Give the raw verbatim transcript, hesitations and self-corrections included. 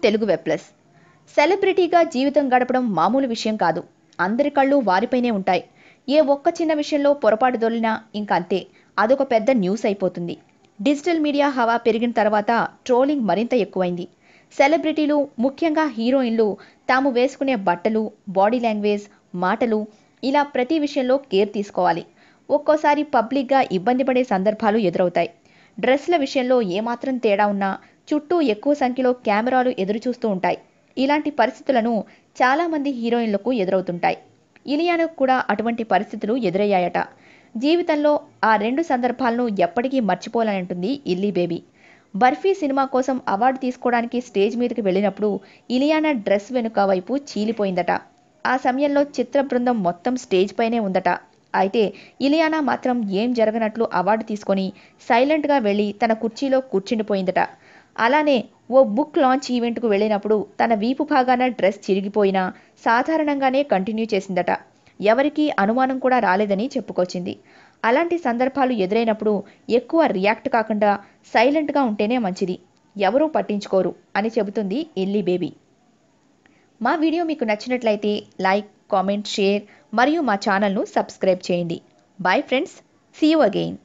Telugu web plus. సెలబ్రిటీగా జీవితం గడపడం మామూలు విషయం కాదు. అందరి కళ్ళు వారిపైనే ఉంటాయి. ఏ ఒక్క చిన్న విషయంలో పొరపాటు దొరికినా ఇంకంతే, అదొక పెద్ద న్యూస్ అయిపోతుంది. డిజిటల్ మీడియా హవా పెరిగిన తర్వాత ట్రోలింగ్ మరింత ఎక్కువైంది. సెలబ్రిటీలు, ముఖ్యంగా హీరోయిన్లు తాము వేసుకునే బట్టలు, బాడీ లాంగ్వేజ్, మాటలు ఇలా ప్రతి విషయంలో కేర్ తీసుకోవాలి. ఒక్కోసారి పబ్లిక్గా ఇబ్బంది పడే సందర్భాలు ఎదురవుతాయి. డ్రెస్ల విషయంలో ఏమాత్రం తేడా ఉన్నా చుట్టూ ఎక్కువ సంఖ్యలో కెమెరాలు ఎదురుచూస్తూ ఉంటాయి. ఇలాంటి పరిస్థితులను చాలామంది హీరోయిన్లకు ఎదురవుతుంటాయి. ఇలియానాకు కూడా అటువంటి పరిస్థితులు ఎదురయ్యాయట. జీవితంలో ఆ రెండు సందర్భాలను ఎప్పటికీ మర్చిపోలేనంటుంది ఇల్లీ బేబీ. బర్ఫీ సినిమా కోసం అవార్డు తీసుకోవడానికి స్టేజ్ మీదకి వెళ్ళినప్పుడు ఇలియానా డ్రెస్ వెనుక వైపు చీలిపోయిందట. ఆ సమయంలో చిత్ర బృందం మొత్తం స్టేజ్ పైనే ఉందట. అయితే ఇలియానా మాత్రం ఏం జరగనట్లు అవార్డు తీసుకొని సైలెంట్గా వెళ్ళి తన కుర్చీలో కూర్చుండిపోయిందట. అలానే ఓ బుక్ లాంచ్ ఈవెంట్కు వెళ్ళినప్పుడు తన వీపు భాగాన డ్రెస్ చిరిగిపోయినా సాధారణంగానే కంటిన్యూ చేసిందట. ఎవరికీ అనుమానం కూడా రాలేదని చెప్పుకొచ్చింది. అలాంటి సందర్భాలు ఎదురైనప్పుడు ఎక్కువ రియాక్ట్ కాకుండా సైలెంట్గా ఉంటేనే మంచిది, ఎవరూ పట్టించుకోరు అని చెబుతుంది ఇల్లీ బేబీ. మా వీడియో మీకు నచ్చినట్లయితే లైక్, కామెంట్, షేర్ మరియు మా ఛానల్ను సబ్స్క్రైబ్ చేయండి. Bye friends, see you again.